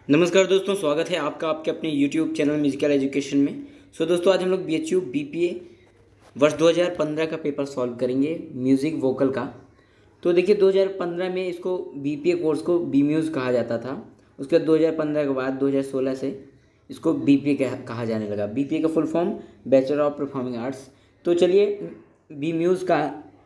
नमस्कार दोस्तों, स्वागत है आपका आपके अपने YouTube चैनल म्यूजिकल एजुकेशन में। दोस्तों आज हम लोग BHU BPA वर्ष 2015 का पेपर सॉल्व करेंगे म्यूज़िक वोकल का। तो देखिए 2015 में इसको BPA कोर्स को BMUS कहा जाता था। उसके बाद 2015 के बाद 2016 से इसको BPA कहा जाने लगा। BPA का full form bachelor of performing arts. तो चलिए BMUS का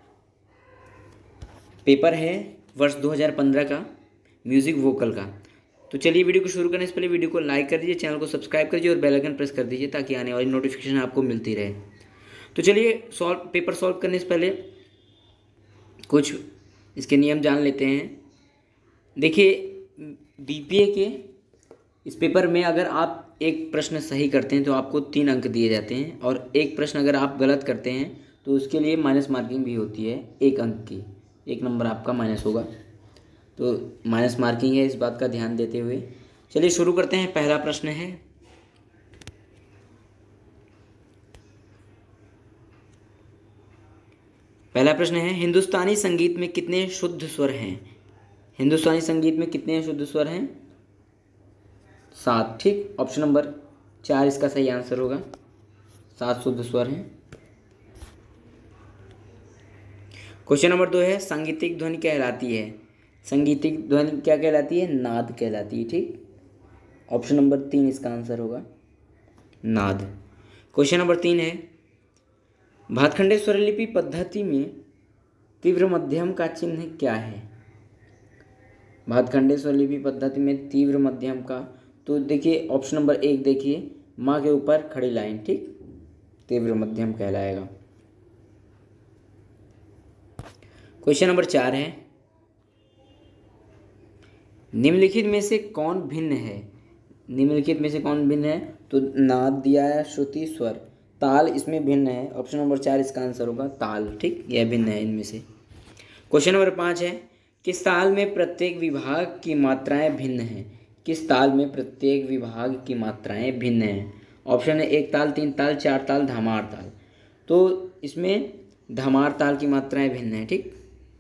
पेपर है वर्ष 2015 का म्यूज़िक वोकल का। तो चलिए वीडियो को शुरू करने से पहले वीडियो को लाइक कर दीजिए, चैनल को सब्सक्राइब कर दीजिए और बेल आइकन प्रेस कर दीजिए ताकि आने वाली नोटिफिकेशन आपको मिलती रहे। तो चलिए पेपर सॉल्व करने से पहले कुछ इसके नियम जान लेते हैं। देखिए BPA के इस पेपर में अगर आप एक प्रश्न सही करते हैं तो आपको 3 अंक दिए जाते हैं, और एक प्रश्न अगर आप गलत करते हैं तो उसके लिए माइनस मार्किंग भी होती है 1 अंक की, 1 नंबर आपका माइनस होगा। तो माइनस मार्किंग है, इस बात का ध्यान देते हुए चलिए शुरू करते हैं। पहला प्रश्न है, हिंदुस्तानी संगीत में कितने शुद्ध स्वर हैं? हिंदुस्तानी संगीत में कितने शुद्ध स्वर हैं? 7। ठीक, ऑप्शन नंबर 4 इसका सही आंसर होगा। 7 शुद्ध स्वर हैं। क्वेश्चन नंबर 2 है, सांगीतिक ध्वनि कहलाती है? संगीतिक ध्वनि क्या कहलाती है? नाद कहलाती है। ठीक, ऑप्शन नंबर 3 इसका आंसर होगा, नाद। क्वेश्चन नंबर 3 है, भातखंडे स्वरलिपि पद्धति में तीव्र मध्यम का चिन्ह क्या है? भातखंडे स्वरलिपि पद्धति में तीव्र मध्यम का, तो देखिए ऑप्शन नंबर 1 देखिए, माँ के ऊपर खड़ी लाइन, ठीक, तीव्र मध्यम कहलाएगा। क्वेश्चन नंबर 4 है, निम्नलिखित में से कौन भिन्न है? निम्नलिखित में से कौन भिन्न है? तो नाद दिया है, श्रुति, स्वर, ताल इसमें भिन्न है। ऑप्शन नंबर 4 इसका आंसर होगा, ताल। ठीक, यह भिन्न है इनमें से। क्वेश्चन नंबर 5 है, किस ताल में प्रत्येक विभाग की मात्राएं भिन्न हैं? किस ताल में प्रत्येक विभाग की मात्राएं भिन्न हैं? ऑप्शन है 1 ताल, 3 ताल, 4 ताल, धमार ताल। तो इसमें धमार ताल की मात्राएं भिन्न है। ठीक,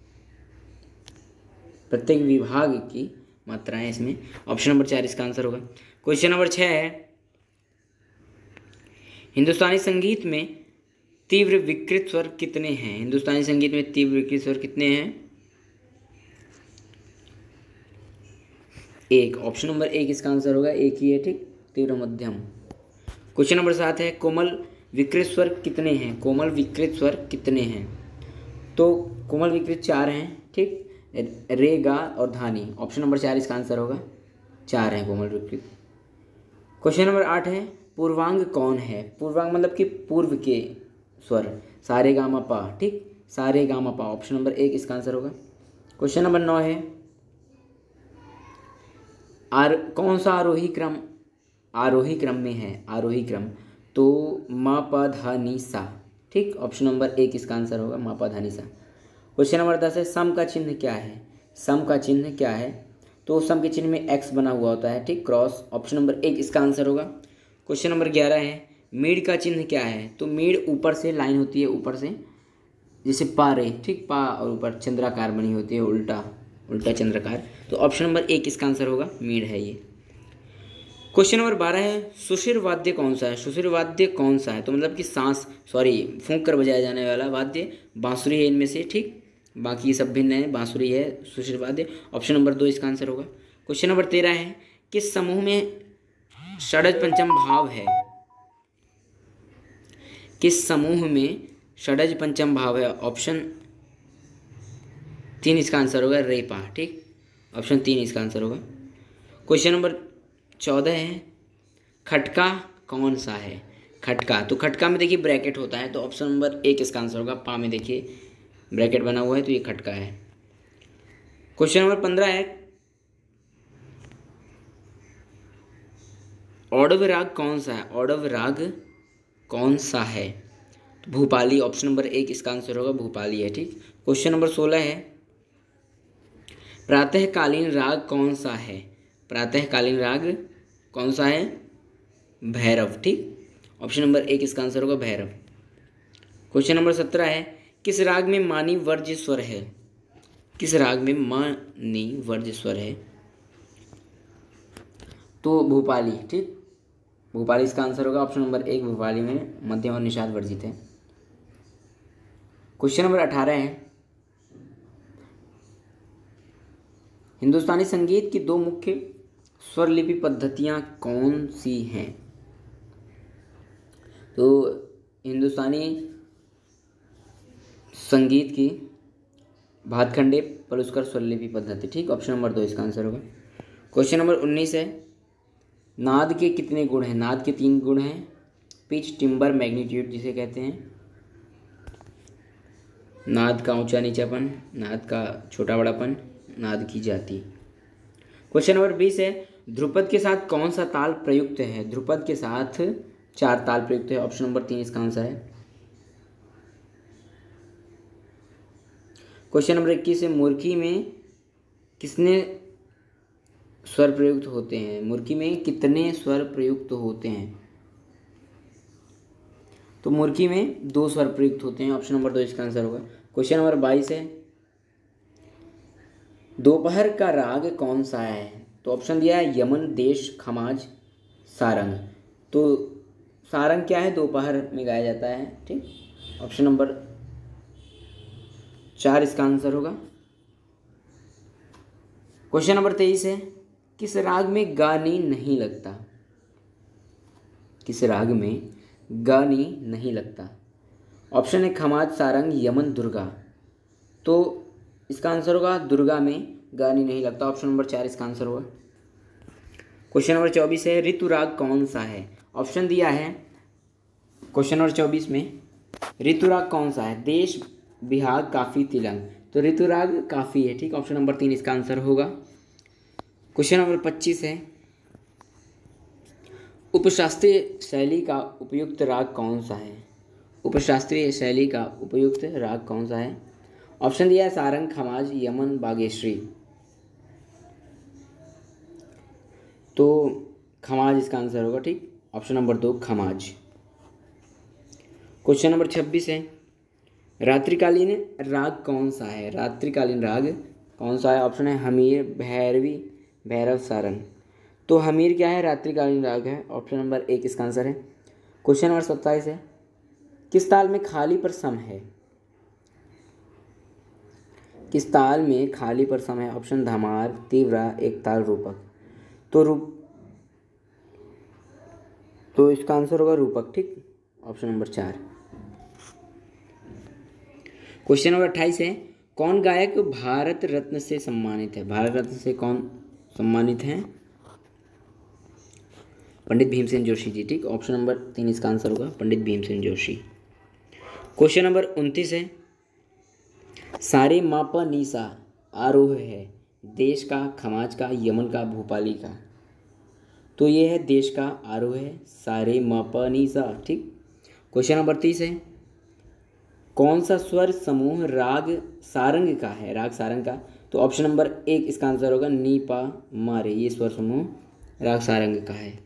प्रत्येक विभाग की मात्राएं इसमें, ऑप्शन नंबर 4 इसका आंसर होगा। क्वेश्चन नंबर 6 है, हिंदुस्तानी संगीत में तीव्र विकृत स्वर कितने हैं? हिंदुस्तानी संगीत में तीव्र विकृत स्वर कितने हैं? 1। ऑप्शन नंबर 1 इसका आंसर होगा, 1 ही है। ठीक, तीव्र मध्यम। क्वेश्चन नंबर 7 है, कोमल विकृत स्वर कितने हैं? कोमल विकृत स्वर कितने हैं? तो कोमल विकृत 4 हैं। ठीक, रे, गा और धानी। ऑप्शन नंबर 4 इसका आंसर होगा, 4 है कोमल विकृत। क्वेश्चन नंबर 8 है, पूर्वांग कौन है? पूर्वांग मतलब कि पूर्व के स्वर, सारे गामा पा। ठीक, सारे गामा पा। ऑप्शन नंबर 1 इसका आंसर होगा। क्वेश्चन नंबर 9 है, कौन सा आरोही क्रम में है? आरोही क्रम, तो मा पा धा नी सा। ठीक, ऑप्शन नंबर 1 इसका आंसर होगा, मा पा धा नी सा। क्वेश्चन नंबर 10 है, सम का चिन्ह क्या है? सम का चिन्ह क्या है? तो सम के चिन्ह में एक्स बना हुआ होता है। ठीक, क्रॉस। ऑप्शन नंबर 1 इसका आंसर होगा। क्वेश्चन नंबर 11 है, मीड़ का चिन्ह क्या है? तो मीड़ ऊपर से लाइन होती है, ऊपर से, जैसे पा रे। ठीक, पा और ऊपर चंद्राकार बनी होती है, उल्टा चंद्राकार। तो ऑप्शन नंबर 1 इसका आंसर होगा, मीड़ है ये। क्वेश्चन नंबर 12 है, सुशिर वाद्य कौन सा है? सुशिर वाद्य कौन सा है? तो मतलब कि फूंक कर बजाया जाने वाला वाद्य बांसुरी है इनमें से। ठीक, बाकी सब भिन्न है, बांसुरी है सुशिर वाद्य। ऑप्शन नंबर 2 इसका आंसर होगा। क्वेश्चन नंबर 13 है, किस समूह में षड्ज पंचम भाव है? किस समूह में षड्ज पंचम भाव है? ऑप्शन 3 इसका आंसर होगा, रे पा। ठीक, ऑप्शन 3 इसका आंसर होगा। क्वेश्चन नंबर 14 है, खटका कौन सा है? खटका, तो खटका में देखिए ब्रैकेट होता है, तो ऑप्शन नंबर 1 इसका आंसर होगा। पा में देखिए ब्रैकेट बना हुआ है, तो ये खटका है। क्वेश्चन नंबर 15 है, औडव राग कौन सा है? औडव राग कौन सा है? तो भूपाली। ऑप्शन नंबर 1 इसका आंसर होगा, भूपाली है। ठीक, क्वेश्चन नंबर 16 है, प्रातःकालीन राग कौन सा है? प्रातःकालीन राग कौन सा है? भैरव। ठीक, ऑप्शन नंबर 1 इसका आंसर होगा, भैरव। क्वेश्चन नंबर 17 है, किस राग में मानी वर्ज्य स्वर है? किस राग में मानी वर्ज्य स्वर है? तो भूपाली, ठीक, भूपाली इसका आंसर होगा। ऑप्शन नंबर 1 भूपाली में मध्यम और निषाद वर्जित है। क्वेश्चन नंबर 18 है, हिंदुस्तानी संगीत की 2 मुख्य स्वरलिपि पद्धतियां कौन सी हैं? तो हिंदुस्तानी संगीत की भातखंडे पलुस्कर स्वरलिपि पद्धति, ठीक, ऑप्शन नंबर 2 इसका आंसर होगा। क्वेश्चन नंबर 19 है, नाद के कितने गुण हैं? नाद के 3 गुण हैं, पिच, टिम्बर, मैग्नीट्यूड जिसे कहते हैं। नाद का ऊंचा नीचापन, नाद का छोटा बड़ापन, नाद की जाति। क्वेश्चन नंबर 20 है, ध्रुपद के साथ कौन सा ताल प्रयुक्त है? ध्रुपद के साथ 4 ताल प्रयुक्त है। ऑप्शन नंबर 3 इसका आंसर है। क्वेश्चन नंबर 21 है, मुर्की में किसने स्वर प्रयुक्त होते हैं? मुर्की में कितने स्वर प्रयुक्त होते हैं? तो मुर्की में 2 स्वर प्रयुक्त होते हैं। ऑप्शन नंबर 2 इसका आंसर होगा। क्वेश्चन नंबर 22 है, दोपहर का राग कौन सा है? तो ऑप्शन दिया है यमन, देश, खमाज, सारंग। तो सारंग क्या है? दोपहर में गाया जाता है, ठीक, ऑप्शन नंबर 4 इसका आंसर होगा। क्वेश्चन नंबर 23 है, किस राग में गानी नहीं लगता? किस राग में गानी नहीं लगता? ऑप्शन है खमाज, सारंग, यमन, दुर्गा। तो इसका आंसर होगा दुर्गा में गानी नहीं लगता। ऑप्शन नंबर 4 इसका आंसर होगा। क्वेश्चन नंबर 24 है, ऋतु राग कौन सा है? ऑप्शन दिया है क्वेश्चन नंबर 24 में, ऋतु राग कौन सा है? देश, बिहाग, काफी, तिलंग। तो ऋतु राग काफी है, ठीक, ऑप्शन नंबर 3 इसका आंसर होगा। क्वेश्चन नंबर 25 है, उपशास्त्रीय शैली का उपयुक्त राग कौन सा है? उपशास्त्रीय शैली का उपयुक्त राग कौन सा है? ऑप्शन दिया है सारंग, खमाज, यमन, बागेश्वरी। तो खमाज इसका आंसर होगा, ठीक, ऑप्शन नंबर 2 खमाज। क्वेश्चन नंबर 26 है, रात्रिकालीन राग कौन सा है? रात्रिकालीन राग कौन सा है? ऑप्शन है हमीर, भैरवी, भैरव, सारंग। तो हमीर क्या है? रात्रिकालीन राग है। ऑप्शन नंबर 1 इसका आंसर है। क्वेश्चन नंबर 27 है, किस ताल में खाली पर सम है? किस ताल में खाली पर सम है? ऑप्शन धमार, तीव्रा, एक ताल, रूपक। तो इसका आंसर होगा रूपक, ठीक, ऑप्शन नंबर 4। क्वेश्चन नंबर 28 है, कौन गायक भारत रत्न से सम्मानित है? भारत रत्न से कौन सम्मानित हैं? पंडित भीमसेन जोशी जी, ठीक, ऑप्शन नंबर 3 इसका आंसर होगा, पंडित भीमसेन जोशी। क्वेश्चन नंबर 29 है, सारे मा प नी सा आरोह है, देश का, खमाज का, यमन का, भूपाली का। तो ये है देश का आरोह है, सारे मा प नी सा, ठीक। क्वेश्चन नंबर 30 है, कौन सा स्वर समूह राग सारंग का है? राग सारंग का। तो ऑप्शन नंबर 1 इसका आंसर होगा, नी पा मा रे, ये स्वर समूह राग सारंग का है।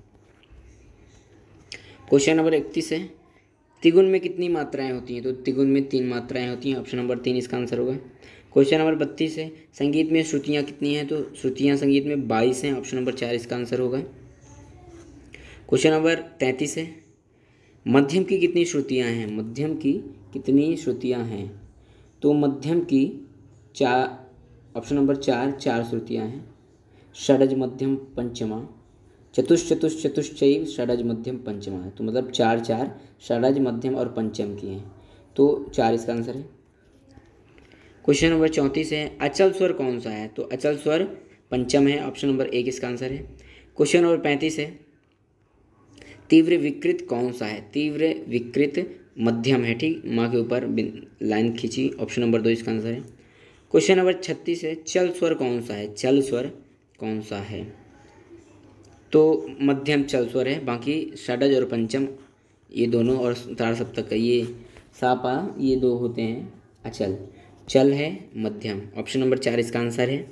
क्वेश्चन नंबर 31 है, त्रिगुण में कितनी मात्राएं होती हैं? तो त्रिगुण में 3 मात्राएं होती हैं, ऑप्शन नंबर 3 इसका आंसर होगा। क्वेश्चन नंबर 32 है, संगीत में श्रुतियाँ कितनी हैं? तो श्रुतियाँ संगीत में 22 हैं, ऑप्शन नंबर 4 इसका आंसर होगा। क्वेश्चन नंबर 33 है, मध्यम की कितनी श्रुतियाँ हैं? मध्यम की कितनी श्रुतियाँ हैं? तो मध्यम की 4, ऑप्शन नंबर 4 श्रुतियाँ हैं। षडज, मध्यम, पंचमा, चतुश्चतुश्चतुश्चैव, षडज, मध्यम, पंचमा है। तो मतलब 4 षडज, मध्यम और पंचम की हैं, तो 4 इसका आंसर है। क्वेश्चन नंबर 34 है, अचल स्वर कौन सा है? तो अचल स्वर पंचम है, ऑप्शन नंबर 1 इसका आंसर है। क्वेश्चन नंबर 35 है, तीव्र विकृत कौन सा है? तीव्र विकृत मध्यम है, ठीक, माँ के ऊपर लाइन खींची, ऑप्शन नंबर 2 इसका आंसर है। क्वेश्चन नंबर 36 है, चल स्वर कौन सा है? चल स्वर कौन सा है? तो मध्यम चल स्वर है, बाकी षडज और पंचम ये दोनों और ताड़ सप्तक का ये सापा ये 2 होते हैं अचल। चल है मध्यम, ऑप्शन नंबर 4 इसका आंसर है।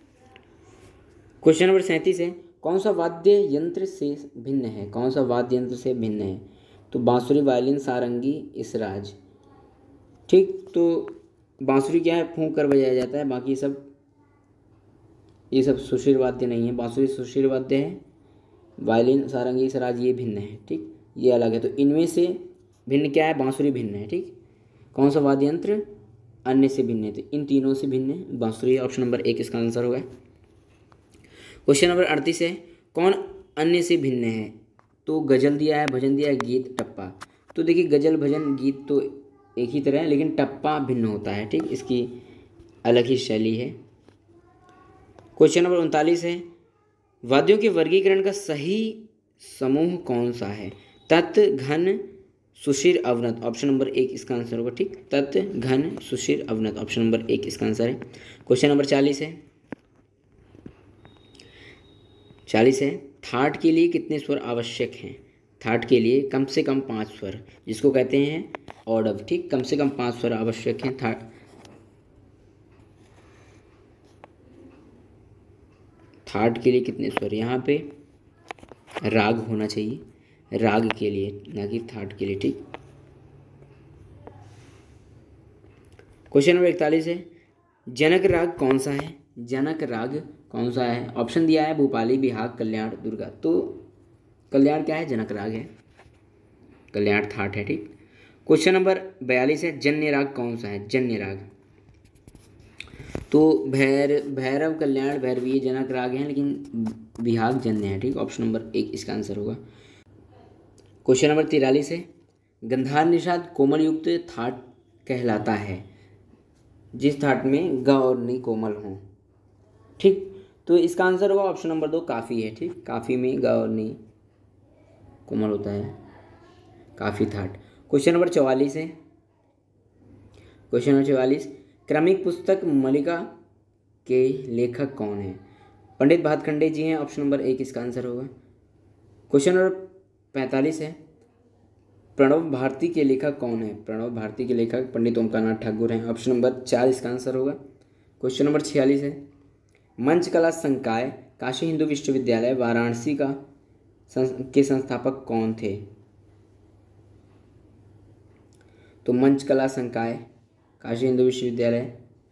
क्वेश्चन नंबर 37 है, कौन सा वाद्य यंत्र से भिन्न है? कौन सा वाद्य यंत्र से भिन्न है? तो बांसुरी, वायलिन, सारंगी, इसराज, ठीक। तो बांसुरी क्या है? फूंक कर बजाया जाता है, बाकी ये सब सुशील वाद्य नहीं है। बांसुरी सुशील वाद्य है, वायलिन, सारंगी, सराज ये भिन्न है, ठीक, ये अलग है। तो इनमें से भिन्न क्या है? बांसुरी भिन्न है, ठीक। कौन सा वाद्य यंत्र अन्य से भिन्न है? तो इन तीनों से भिन्न है बांसुरी। ऑप्शन नंबर 1 इसका आंसर होगा। क्वेश्चन नंबर 38 है, कौन अन्य से भिन्न है? तो गजल दिया है, भजन दिया है, गीत, टप्पा। तो देखिए गजल, भजन, गीत तो एक ही तरह है, लेकिन टप्पा भिन्न होता है, ठीक, इसकी अलग ही शैली है। क्वेश्चन नंबर 39 है, वाद्यों के वर्गीकरण का सही समूह कौन सा है? तत्, घन, सुशिर, अवनत। ऑप्शन नंबर 1 इसका आंसर होगा, ठीक। तत्, घन, सुशिर, अवनत, ऑप्शन नंबर 1 इसका आंसर है। क्वेश्चन नंबर 40 है, थाट के लिए कितने स्वर आवश्यक हैं? थाट के लिए कम से कम 5 स्वर, जिसको कहते हैं ऑडव, ठीक, कम से कम 5 स्वर आवश्यक हैं। थाट के लिए कितने स्वर? यहाँ पे राग होना चाहिए, राग के लिए, ना कि थाट के लिए, ठीक। क्वेश्चन नंबर 41 है, जनक राग कौन सा है? जनक राग कौन सा है? ऑप्शन दिया है भूपाली, बिहाग, कल्याण, दुर्गा। तो कल्याण क्या है? जनक राग है, कल्याण थाट है, ठीक। क्वेश्चन नंबर 42 है, जन्य राग कौन सा है? जन्य राग तो भैरव, कल्याण, भैरवी जनक राग हैं, लेकिन बिहाग जन्य है, ठीक। ऑप्शन नंबर 1 इसका आंसर होगा। क्वेश्चन नंबर 43 है, गंधार निषाद कोमल युक्त थाट कहलाता है, जिस थाट में ग और नि कोमल हों, ठीक। तो इसका आंसर होगा ऑप्शन नंबर 2 काफ़ी है, ठीक। काफ़ी में ग और नि कोमल होता है, काफ़ी थाट। क्वेश्चन नंबर 44 है, क्वेश्चन नंबर 44, क्रमिक पुस्तक मलिका के लेखक कौन है? पंडित भातखंडे जी हैं, ऑप्शन नंबर 1 इसका आंसर होगा। क्वेश्चन नंबर 45 है, प्रणव भारती के लेखक कौन है? प्रणव भारती के लेखक पंडित ओमकारनाथ ठाकुर हैं, ऑप्शन नंबर 4 इसका आंसर होगा। क्वेश्चन नंबर 46 है, मंच कला संकाय काशी हिंदू विश्वविद्यालय वाराणसी के संस्थापक कौन थे? तो मंच कला संकाय काशी हिंदू विश्वविद्यालय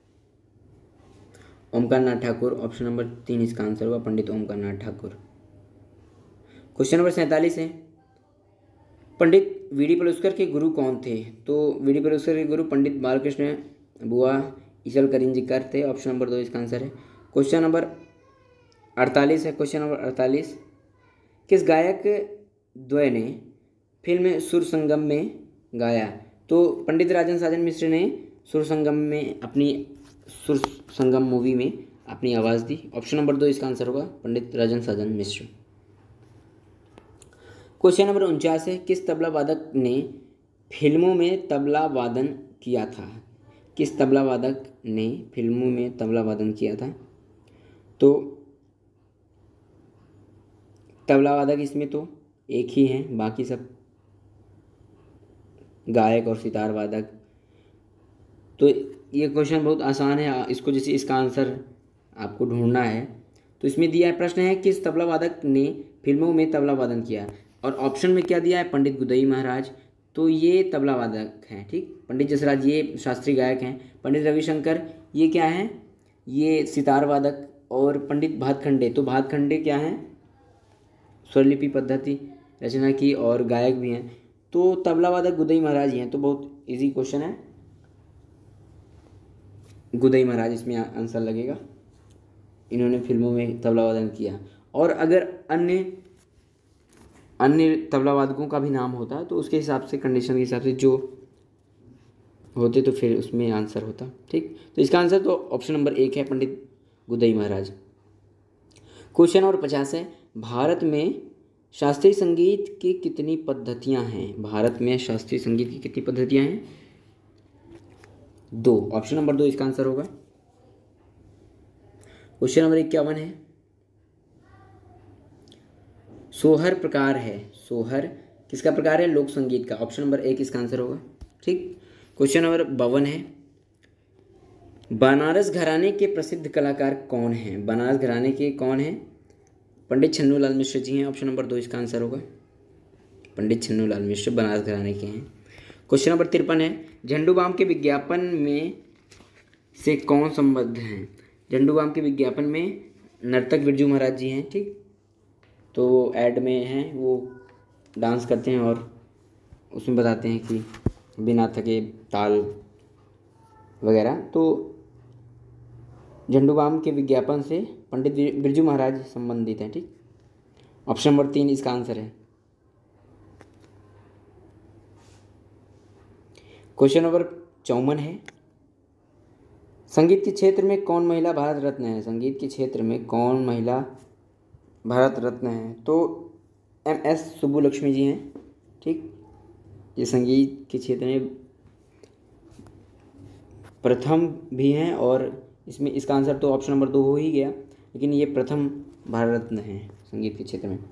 ओमकारनाथ ठाकुर, ऑप्शन नंबर 3 इसका आंसर होगा, पंडित ओमकारनाथ ठाकुर। क्वेश्चन नंबर 47 है, पंडित वीडी पलुस्कर के गुरु कौन थे? तो वीडी पलुस्कर के गुरु पंडित बालकृष्ण बुआ ईशल करिंजीकर थे, ऑप्शन नंबर 2 इसका आंसर है। क्वेश्चन नंबर 48 है, क्वेश्चन नंबर 48, किस गायक द्वय ने फिल्म सुर संगम में गाया? तो पंडित राजन साजन मिश्र ने सुर संगम में सुर संगम मूवी में अपनी आवाज़ दी, ऑप्शन नंबर 2 इसका आंसर होगा, पंडित राजन साजन मिश्र। क्वेश्चन नंबर 49 है, किस तबला वादक ने फिल्मों में तबला वादन किया था? किस तबला वादक ने फिल्मों में तबला वादन किया था? तो तबला वादक इसमें तो एक ही हैं, बाकी सब गायक और सितार वादक। तो ये क्वेश्चन बहुत आसान है, इसको जैसे इसका आंसर आपको ढूंढना है। तो इसमें दिया है, प्रश्न है किस तबला वादक ने फिल्मों में तबला वादन किया, और ऑप्शन में क्या दिया है? पंडित गुदई महाराज, तो ये तबला वादक हैं, ठीक। पंडित जसराज ये शास्त्रीय गायक हैं, पंडित रविशंकर ये क्या हैं? ये सितार वादक, और पंडित भातखंडे, तो भातखंडे क्या हैं? स्वरलिपि पद्धति रचना की और गायक भी हैं। तो तबला वादक गुदई महाराज ही हैं, तो बहुत इजी क्वेश्चन है, गुदई महाराज इसमें आंसर लगेगा, इन्होंने फिल्मों में तबला वादन किया। और अगर अन्य तबला वादकों का भी नाम होता तो उसके हिसाब से, कंडीशन के हिसाब से जो होते, तो फिर उसमें आंसर होता, ठीक। तो इसका आंसर तो ऑप्शन नंबर 1 है, पंडित गुदई महाराज। क्वेश्चन नंबर 50 है, भारत में शास्त्रीय संगीत की कितनी पद्धतियां हैं? भारत में शास्त्रीय संगीत की कितनी पद्धतियां हैं? 2, ऑप्शन नंबर 2 इसका आंसर होगा। क्वेश्चन नंबर 51 है, सोहर प्रकार है, सोहर किसका प्रकार है? लोक संगीत का, ऑप्शन नंबर 1 इसका आंसर होगा, ठीक। क्वेश्चन नंबर 52 है, बनारस घराने के प्रसिद्ध कलाकार कौन हैं? बनारस घराने के कौन हैं? पंडित छन्नूलाल मिश्र जी हैं, ऑप्शन नंबर 2 इसका आंसर होगा, पंडित छन्नूलाल मिश्र बनारस घराने के हैं। क्वेश्चन नंबर 53 है, झंडूबाम के विज्ञापन में से कौन संबद्ध हैं? झंडूबाम के विज्ञापन में नर्तक बिरजू महाराज जी हैं, ठीक। तो ऐड में हैं वो डांस करते हैं और उसमें बताते हैं कि बिना थके ताल वगैरह। तो झंडूबाम के विज्ञापन से पंडित बिरजू महाराज संबंधित हैं। ठीक, ऑप्शन नंबर 3 इसका आंसर है। क्वेश्चन नंबर 54 है, संगीत के क्षेत्र में कौन महिला भारत रत्न है? संगीत के क्षेत्र में कौन महिला भारत रत्न है? तो MS सुब्बुलक्ष्मी जी हैं। ठीक, ये संगीत के क्षेत्र में प्रथम भी हैं और इसमें इसका आंसर तो ऑप्शन नंबर 2 हो ही गया, लेकिन ये प्रथम भारत रत्न हैं संगीत के क्षेत्र में,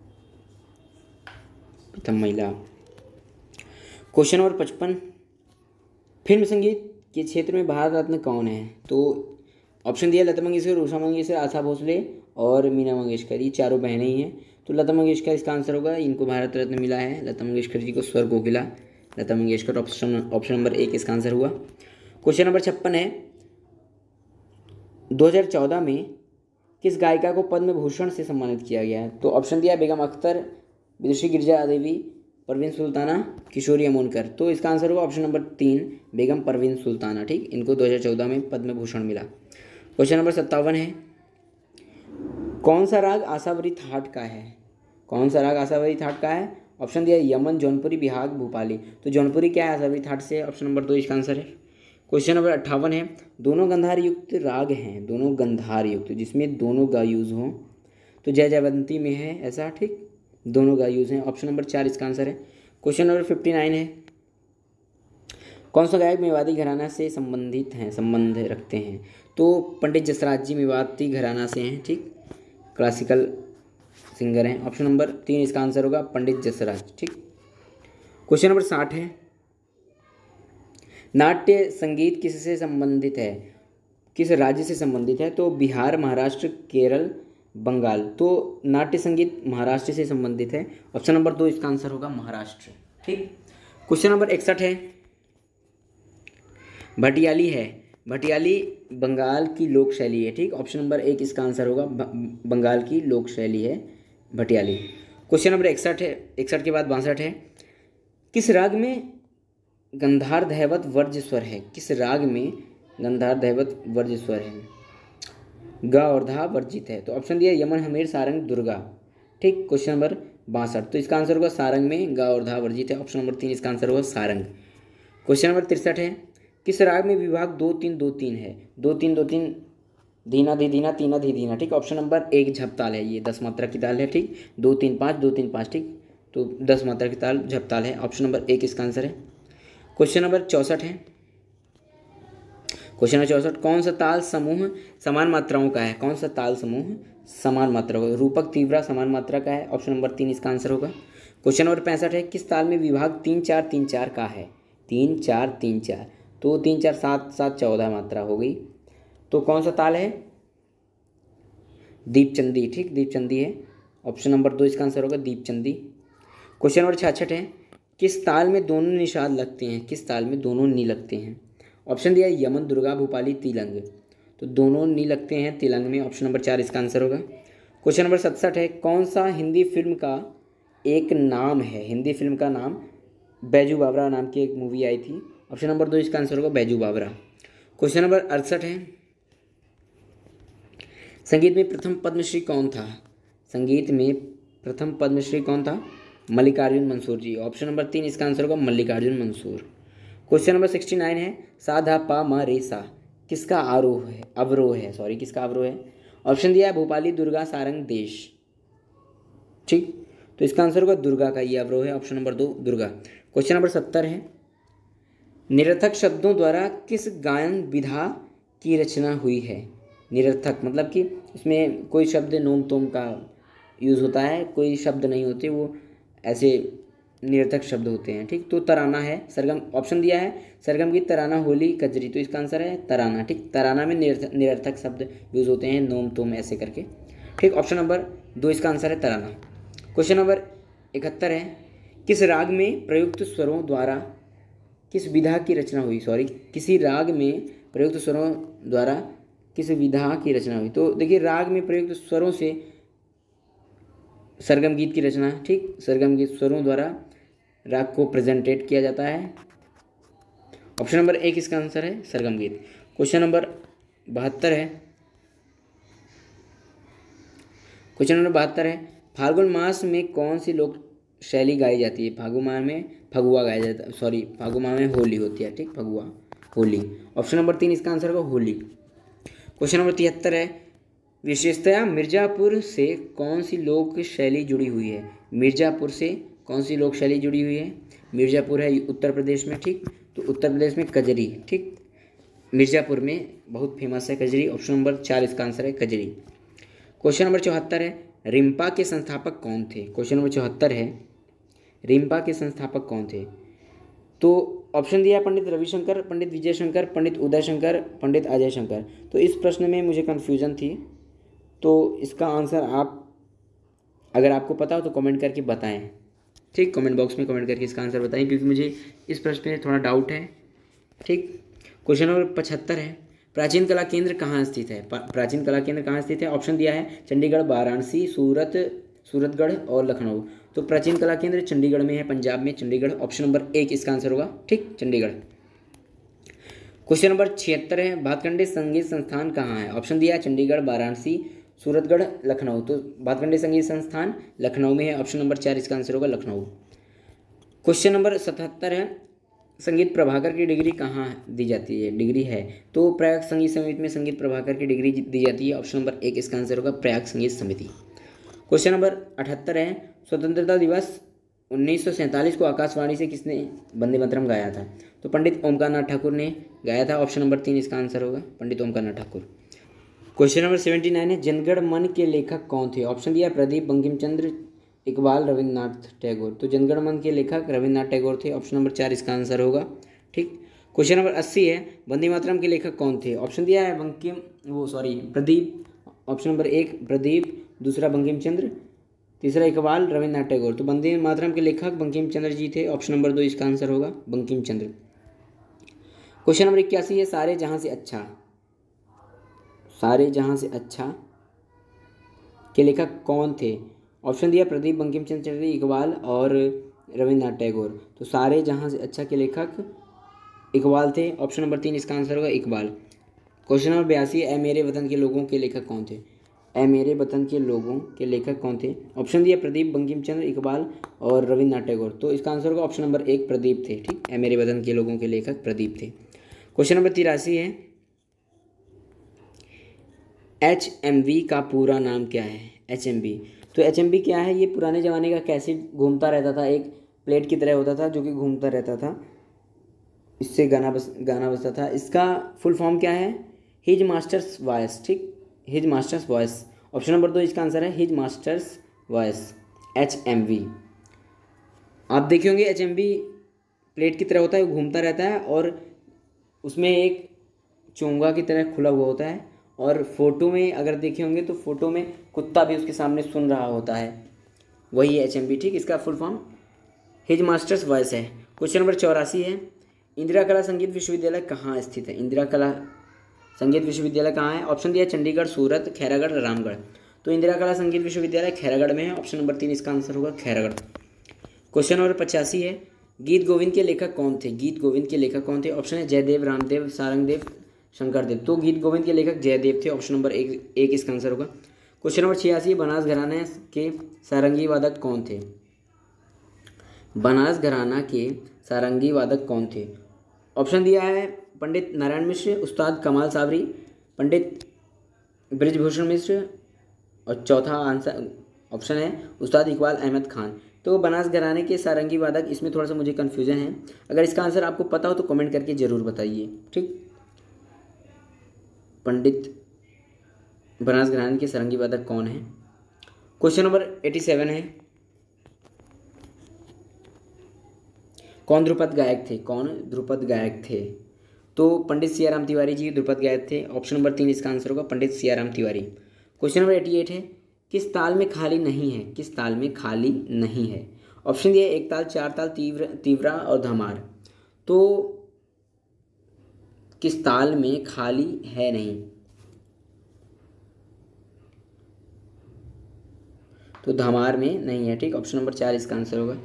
प्रथम महिला। क्वेश्चन नंबर 55, फिल्म संगीत के क्षेत्र में भारत रत्न कौन है? तो ऑप्शन दिया लता मंगेशकर, उषा मंगेशकर, आशा भोसले और मीना मंगेशकर। ये चारों बहनें ही हैं, तो लता मंगेशकर इसका आंसर होगा। इनको भारत रत्न मिला है, लता मंगेशकर जी को स्वर कोकिला लता मंगेशकर। ऑप्शन नंबर 1 इसका आंसर हुआ। क्वेश्चन नंबर 56 है, 2014 में किस गायिका को पद्म भूषण से सम्मानित किया गया है? तो ऑप्शन दिया बेगम अख्तर, विदुषी गिरिजा देवी, परवीन सुल्ताना, किशोरी अमोनकर। तो इसका आंसर होगा ऑप्शन नंबर 3 बेगम परवीन सुल्ताना। ठीक, इनको 2014 में पद्म भूषण मिला। क्वेश्चन नंबर 57 है, कौन सा राग आशावरी थाट का है? कौन सा राग आशावरी थाट का है? ऑप्शन दिया यमन, जौनपुरी, बिहाग, भूपाली। तो जौनपुरी क्या है आशावरी थाट से? ऑप्शन नंबर 2 इसका आंसर है। क्वेश्चन नंबर 58 है, दोनों गंधार युक्त राग हैं, दोनों गंधार युक्त जिसमें दोनों गा यूज हों, तो जय जयवंती में है ऐसा। ठीक, दोनों गा यूज हैं, ऑप्शन नंबर 4 इसका आंसर है। क्वेश्चन नंबर 59 है, कौन सा गायक मेवाती घराना से संबंधित हैं, संबंध रखते हैं? तो पंडित जसराज जी मेवाती घराना से हैं। ठीक, क्लासिकल सिंगर हैं। ऑप्शन नंबर 3 इसका आंसर होगा पंडित जसराज। ठीक, क्वेश्चन नंबर 60 है, नाट्य संगीत किससे संबंधित है, किस राज्य से संबंधित है? तो बिहार, महाराष्ट्र, केरल, बंगाल। तो नाट्य संगीत महाराष्ट्र से संबंधित है, ऑप्शन नंबर 2 इसका आंसर होगा महाराष्ट्र। ठीक, क्वेश्चन नंबर 61 है, भटियाली है, भटियाली बंगाल की लोक शैली है। ठीक, ऑप्शन नंबर 1 इसका आंसर होगा बंगाल की लोक शैली है भटियाली। क्वेश्चन नंबर 61 है, 61 के बाद 62 है, किस राग में गंधार दैवत वर्ज स्वर है? किस राग में गंधार दैवत वर्ज स्वर है? गा और धा वर्जित है। तो ऑप्शन दिया यमन, हमीर, सारंग, दुर्गा। ठीक, क्वेश्चन नंबर 62, तो इसका आंसर होगा सारंग में गा और धा वर्जित है, ऑप्शन नंबर 3 इसका आंसर होगा सारंग। क्वेश्चन नंबर 63 है, किस राग में विभाग 2-3-2-3 है? 2-3-2-3 धीना धी धीना, तीना धी धीना। ठीक, ऑप्शन नंबर 1 झपताल है, ये 10 मात्रा की ताल है। ठीक, 2-3-5 2-3-5। ठीक, तो 10 मात्रा की ताल झपताल है, ऑप्शन नंबर 1 इसका आंसर है। क्वेश्चन नंबर 64 है, क्वेश्चन नंबर 64, कौन सा ताल समूह समान मात्राओं का है? कौन सा ताल समूह समान मात्राओं का? रूपक, तीव्रा समान मात्रा का है, ऑप्शन नंबर 3 इसका आंसर होगा। क्वेश्चन नंबर 65 है, किस ताल में विभाग 3-4-3-4 का है? 3-4-3-4, तो 3-4-7-7 14 मात्रा हो गई, तो कौन सा ताल है? दीपचंदी। ठीक, दीपचंदी है, ऑप्शन नंबर 2 इसका आंसर होगा दीपचंदी। क्वेश्चन नंबर 66 है, किस ताल में दोनों निषाद लगते हैं? किस ताल में दोनों नी लगते हैं? ऑप्शन दिया यमन, दुर्गा, भूपाली, तिलंग। तो दोनों नी लगते हैं तिलंग में, ऑप्शन नंबर 4 इसका आंसर होगा। क्वेश्चन नंबर 67 है, कौन सा हिंदी फिल्म का एक नाम है? हिंदी फिल्म का नाम बैजू बावरा नाम की एक मूवी आई थी, ऑप्शन नंबर 2 इसका आंसर होगा बैजू बावरा। क्वेश्चन नंबर 68 है, संगीत में प्रथम पद्मश्री कौन था? संगीत में प्रथम पद्मश्री कौन था? मल्लिकार्जुन मंसूर जी, ऑप्शन नंबर 3 इसका आंसर होगा मल्लिकार्जुन मंसूर। क्वेश्चन नंबर 69 है, सा धा पा मा रे सा किसका आरोह है, अवरोह है, सॉरी किसका अवरोह है? ऑप्शन दिया है भोपाली, दुर्गा, सारंग, देश। ठीक, तो इसका आंसर होगा दुर्गा का ये अवरोह है, option number 2 Durga. Question number 70 है, निरर्थक शब्दों द्वारा किस गायन विधा की रचना हुई है? निरर्थक मतलब कि इसमें कोई शब्द नोम तोम का यूज़ होता है, कोई शब्द नहीं होते, वो ऐसे निरर्थक शब्द होते हैं। ठीक, तो तराना है, सरगम, ऑप्शन दिया है सरगम गीत, तराना, होली, कजरी। तो इसका आंसर है तराना। ठीक, तराना में निरर्थक शब्द यूज़ होते हैं, नोम तोम ऐसे करके। ठीक, ऑप्शन नंबर 2 इसका आंसर है तराना। क्वेश्चन नंबर 71 है, किस राग में प्रयुक्त स्वरों द्वारा किस विधा की रचना हुई? सॉरी, किसी राग में प्रयुक्त स्वरों द्वारा किस विधा की रचना हुई? तो देखिए, राग में प्रयुक्त स्वरों से सरगम गीत की रचना, ठीक, सरगम गीत स्वरों द्वारा राग को प्रेजेंटेट किया जाता है। ऑप्शन नंबर एक इसका आंसर है सरगम गीत। क्वेश्चन नंबर 72 है, क्वेश्चन नंबर 72 है, फाल्गुन मास में कौन सी लोक शैली गाई जाती है? फागुन माह में फगुआ गाया जाता है, सॉरी फागुन माह में होली होती है, ठीक, फगुआ होली। ऑप्शन नंबर 3 इसका आंसर होगा होली। क्वेश्चन नंबर 73 है, विशेषतया मिर्ज़ापुर से कौन सी लोक शैली जुड़ी हुई है? मिर्ज़ापुर से कौन सी लोक शैली जुड़ी हुई है? मिर्ज़ापुर है उत्तर प्रदेश में, ठीक, तो उत्तर प्रदेश में कजरी, ठीक, मिर्ज़ापुर में बहुत फेमस है कजरी। ऑप्शन नंबर 4 इसका आंसर है कजरी। क्वेश्चन नंबर 74 है, रिम्पा के संस्थापक कौन थे? क्वेश्चन नंबर 74 है, रिम्पा के संस्थापक कौन थे? तो ऑप्शन दिया पंडित रविशंकर, पंडित विजय शंकर, पंडित उदय शंकर, पंडित अजय शंकर। तो इस प्रश्न में मुझे कन्फ्यूज़न थी, तो इसका आंसर आप अगर आपको पता हो तो कमेंट करके बताएं, ठीक, कमेंट बॉक्स में कमेंट करके इसका आंसर बताएं, क्योंकि मुझे इस प्रश्न में थोड़ा डाउट है, ठीक। क्वेश्चन नंबर 75 है, प्राचीन कला केंद्र कहाँ स्थित है? प्राचीन कला केंद्र कहाँ स्थित है? ऑप्शन दिया है चंडीगढ़, वाराणसी, सूरतगढ़ और लखनऊ। तो प्राचीन कला केंद्र चंडीगढ़ में है, पंजाब में चंडीगढ़। ऑप्शन नंबर 1 इसका आंसर होगा, ठीक, चंडीगढ़। क्वेश्चन नंबर 76 है, भातखंडे संगीत संस्थान कहाँ है? ऑप्शन दिया है चंडीगढ़, वाराणसी, सूरतगढ़, लखनऊ। तो भातखंडे संगीत संस्थान लखनऊ में है। ऑप्शन नंबर 4 इसका आंसर होगा लखनऊ। क्वेश्चन नंबर 77 है, संगीत प्रभाकर की डिग्री कहाँ दी जाती है? डिग्री है तो प्रयाग संगीत समिति में संगीत प्रभाकर की डिग्री दी जाती है। ऑप्शन नंबर 1 इसका आंसर होगा प्रयाग संगीत समिति। क्वेश्चन नंबर 78 है, स्वतंत्रता दिवस 1947 को आकाशवाणी से किसने वंदे मातरम गाया था? तो पंडित ओमकार नाथ ठाकुर ने गाया था। ऑप्शन नंबर 3 इसका आंसर होगा पंडित ओमकार नाथ ठाकुर। क्वेश्चन नंबर 79 है, जनगण मन के लेखक कौन थे? ऑप्शन दिया प्रदीप, बंकिम चंद्र, इकबाल, रविन्द्रनाथ टैगोर। तो जनगण मन के लेखक रविन्द्रनाथ टैगोर थे। ऑप्शन नंबर 4 इसका आंसर होगा, ठीक। क्वेश्चन नंबर 80 है, वंदे मातरम के लेखक कौन थे? ऑप्शन दिया है प्रदीप। ऑप्शन नंबर 1 प्रदीप, दूसरा बंकिम चंद्र, तीसरा इकबाल, रविन्द्रनाथ टैगोर। तो वंदे मातरम के लेखक बंकिम चंद्र जी थे। ऑप्शन नंबर 2 इसका आंसर होगा बंकिम चंद्र। क्वेश्चन नंबर 81 है, सारे जहां से अच्छा के लेखक कौन थे? ऑप्शन दिया प्रदीप, बंकिम चंद्र, इकबाल और रविन्द्रनाथ टैगोर। तो सारे जहां से अच्छा के लेखक इकबाल थे। ऑप्शन नंबर 3 इसका आंसर होगा इकबाल। क्वेश्चन नंबर 82, ए मेरे वतन के लोगों के लेखक कौन थे? ए मेरे वतन के लोगों के लेखक कौन थे? ऑप्शन दिया प्रदीप, बंकिम चंद्र, इकबाल और रविन्द्रनाथ टैगोर। तो इसका आंसर होगा ऑप्शन नंबर 1 प्रदीप थे, ठीक, ए मेरे वतन के लोगों के लेखक प्रदीप थे। क्वेश्चन नंबर 83 है, HMV का पूरा नाम क्या है? HMV, तो HMV क्या है? ये पुराने ज़माने का कैसेट घूमता रहता था, एक प्लेट की तरह होता था जो कि घूमता रहता था, इससे गाना बजता था। इसका फुल फॉर्म क्या है? हिज मास्टर्स वॉइस, ठीक, His Master's Voice. Option number 2 इसका आंसर है हिज मास्टर्स वॉइस, HMV। आप देखे होंगे HMV प्लेट की तरह होता है, वो घूमता रहता है और उसमें एक चोंगा की तरह खुला हुआ होता है, और फोटो में अगर देखे होंगे तो फोटो में कुत्ता भी उसके सामने सुन रहा होता है, वही है HMV, ठीक। इसका full form His Master's Voice है। क्वेश्चन नंबर 84 है, इंदिरा कला संगीत विश्वविद्यालय कहाँ स्थित है? इंदिरा कला संगीत विश्वविद्यालय कहाँ है? ऑप्शन दिया चंडीगढ़, सूरत, खैरागढ़, रामगढ़। तो इंदिरा कला संगीत विश्वविद्यालय खैरागढ़ में है। ऑप्शन नंबर 3 इसका आंसर होगा खैरागढ़। क्वेश्चन नंबर 85 है, गीत गोविंद के लेखक कौन थे? गीत गोविंद के लेखक कौन थे? ऑप्शन है जयदेव, रामदेव, सारंगदेव, शंकरदेव। तो गीत गोविंद के लेखक जयदेव थे। ऑप्शन नंबर 1 इसका आंसर होगा। क्वेश्चन नंबर 86, बनारस घराने के सारंगी वादक कौन थे? बनारस घराना के सारंगी वादक कौन थे? ऑप्शन दिया है पंडित नारायण मिश्र, उस्ताद कमाल साबरी, पंडित ब्रिजभूषण मिश्र, और चौथा आंसर ऑप्शन है उस्ताद इकबाल अहमद खान। तो बनारस घराने के सारंगी वादक, इसमें थोड़ा सा मुझे कन्फ्यूजन है, अगर इसका आंसर आपको पता हो तो कमेंट करके ज़रूर बताइए, ठीक। पंडित बनारस घराने के सारंगी वादक कौन है? क्वेश्चन नंबर 87 है, कौन ध्रुपद गायक थे? कौन ध्रुपद गायक थे? तो पंडित सियाराम तिवारी जी ध्रुपद गायक थे। ऑप्शन नंबर 3 इसका आंसर होगा पंडित सियाराम तिवारी। क्वेश्चन नंबर 88 है, किस ताल में खाली नहीं है? किस ताल में खाली नहीं है? ऑप्शन दिए एक ताल, चार ताल, तीव्रा और धमार। तो किस ताल में खाली है नहीं? तो धमार में नहीं है, ठीक। ऑप्शन नंबर 4 इसका आंसर होगा।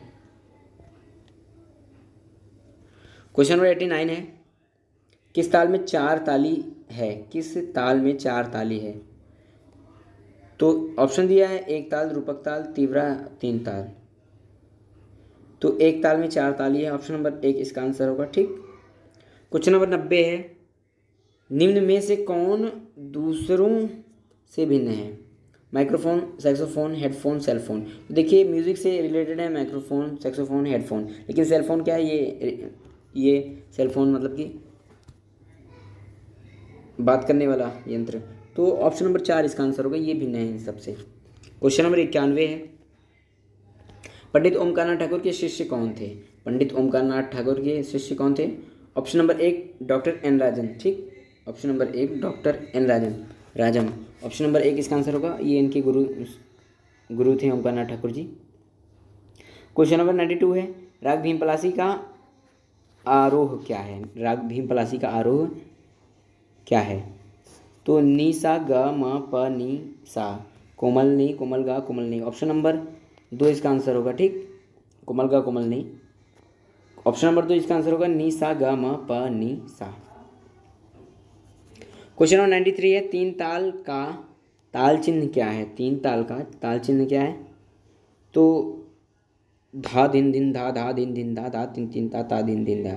क्वेश्चन नंबर 89 है, किस ताल में 4 ताली है? किस ताल में 4 ताली है? तो ऑप्शन दिया है एक ताल, रूपक ताल, तीव्रा, 3 ताल। तो एक ताल में 4 ताली है, ऑप्शन नंबर 1 इसका आंसर होगा, ठीक। क्वेश्चन नंबर 90 है, निम्न में से कौन दूसरों से भिन्न है? Microphone, saxophone, headphone, cellphone. तो देखिए म्यूजिक से रिलेटेड है माइक्रोफोन, सैक्सोफोन, हेडफोन, लेकिन सेलफोन क्या है? ये सेलफोन मतलब कि बात करने वाला यंत्र। तो ऑप्शन नंबर 4 इसका आंसर होगा, ये भिन्न है इन सबसे। क्वेश्चन नंबर 91 है, पंडित ओमकारनाथ ठाकुर के शिष्य कौन थे? पंडित ओमकारनाथ ठाकुर के शिष्य कौन थे? Option number 1 doctor N Rajan, ठीक। Option number 1 doctor N Rajam. Option number 1 इसका आंसर होगा, ये इनके गुरु थे ओमकारनाथ ठाकुर जी। क्वेश्चन नंबर 92 है, राग भीमपलासी का आरोह क्या है? राग भीमपलासी का आरोह क्या है? तो नी सा ग म प नी सा, कोमल नी, कोमल गा, कोमल नी। ऑप्शन नंबर 2 इसका आंसर होगा, ठीक। कोमल गा, कोमल नी। ऑप्शन नंबर 2 इसका आंसर होगा, नी सा ग म प नी सा। क्वेश्चन नंबर 93 है, 3 ताल का ताल चिन्ह क्या है? 3 ताल का ताल चिन्ह क्या है? तो धा दिन दिन धा, धा दिन दिन धा, धा तीन तीन ता, ता दिन दिन धा।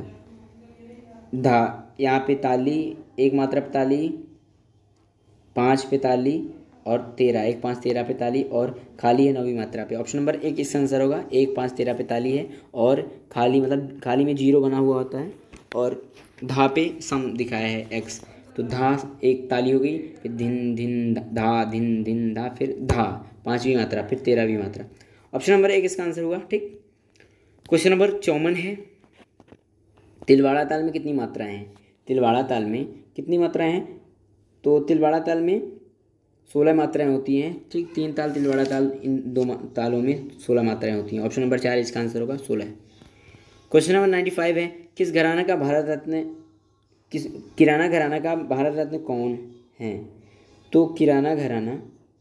धा यहाँ पे ताली, एक मात्रा पे ताली, 5 पे ताली और 13, 1 5 13 पे ताली और खाली है 9वीं मात्रा पे। ऑप्शन नंबर 1 इसका आंसर होगा, 1 5 13 पे ताली है और खाली मतलब खाली में 0 बना हुआ होता है और धा पे सम दिखाया है x। तो धा एक ताली हो गई, फिर धिन धिन धा, धिन धिन धा, फिर धा 5वीं मात्रा, फिर 13वीं मात्रा। ऑप्शन नंबर 1 इसका आंसर होगा, ठीक। क्वेश्चन नंबर 54 है, तिलवाड़ा ताल में कितनी मात्राएं हैं? तिलवाड़ा ताल में कितनी मात्राएं हैं? तो तिलवाड़ा ताल में 16 मात्राएं होती हैं, ठीक। 3 ताल तिलवाड़ा ताल, इन 2 तालों में 16 मात्राएं होती हैं। ऑप्शन नंबर 4 इसका आंसर होगा, 16। क्वेश्चन नंबर 95 है, किस घराना का भारत रत्न किराना घराना का भारत रत्न कौन है? तो किराना घराना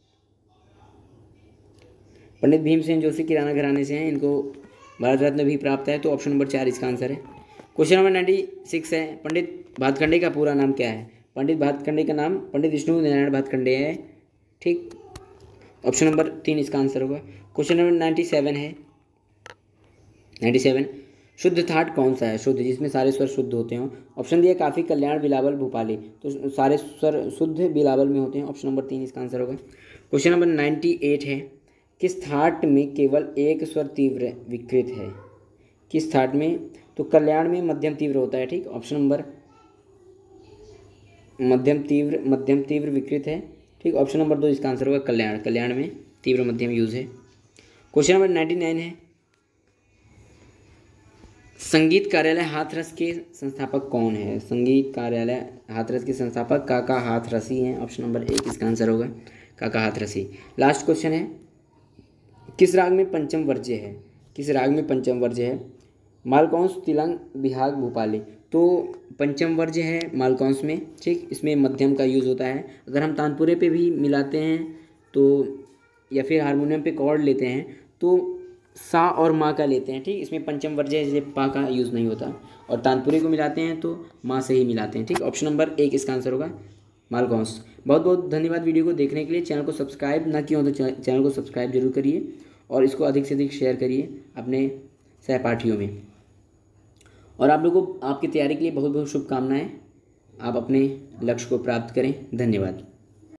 पंडित भीमसेन जोशी किराना घराने से हैं, इनको भारत रत्न भी प्राप्त है। तो ऑप्शन नंबर 4 इसका आंसर है। क्वेश्चन नंबर 96 है, पंडित भातखंडे का पूरा नाम क्या है? पंडित भातखंडे का नाम पंडित विष्णु नारायण भातखंडे है, ठीक। ऑप्शन नंबर 3 इसका आंसर होगा। क्वेश्चन नंबर 97 है, 97 शुद्ध थाट कौन सा है? शुद्ध जिसमें सारे स्वर शुद्ध होते हों। ऑप्शन दिया काफ़ी, कल्याण, बिलावल, भूपाली। तो सारे स्वर शुद्ध बिलावल में होते हैं। ऑप्शन नंबर 3 इसका आंसर होगा। क्वेश्चन नंबर 98 है, किस थाट में केवल एक स्वर तीव्र विकृत है? किस थाट में? तो कल्याण में मध्यम तीव्र होता है, ठीक। ऑप्शन नंबर मध्यम तीव्र विकृत है, ठीक। ऑप्शन नंबर 2 इसका आंसर होगा, कल्याण में तीव्र मध्यम यूज है। क्वेश्चन नंबर 99 है, संगीत कार्यालय हाथरस के संस्थापक कौन है? संगीत कार्यालय हाथरस के संस्थापक काका हाथरसी हैं। ऑप्शन नंबर 1 इसका आंसर होगा, काका हाथरसी। लास्ट क्वेश्चन है, किस राग में पंचम वर्ज्य है? किस राग में पंचम वर्ज्य है? मालकौंस, तिलंग, बिहाग, भूपाली। तो पंचम वर्ज्य है मालकौंस में, ठीक। इसमें मध्यम का यूज़ होता है। अगर हम तानपुरे पे भी मिलाते हैं तो या फिर हारमोनियम पे कॉर्ड लेते हैं तो सा और माँ का लेते हैं, ठीक। इसमें पंचम वर्ज्य जैसे पा का यूज़ नहीं होता। और तानपुरे को मिलाते हैं तो माँ से ही मिलाते हैं, ठीक। ऑप्शन नंबर 1 इसका आंसर होगा, मालकौंस। बहुत बहुत धन्यवाद वीडियो को देखने के लिए। चैनल को सब्सक्राइब ना किया हो तो चैनल को सब्सक्राइब जरूर करिए और इसको अधिक से अधिक शेयर करिए अपने सहपाठियों में। और आप लोगों को आपकी तैयारी के लिए बहुत बहुत शुभकामनाएं। आप अपने लक्ष्य को प्राप्त करें। धन्यवाद।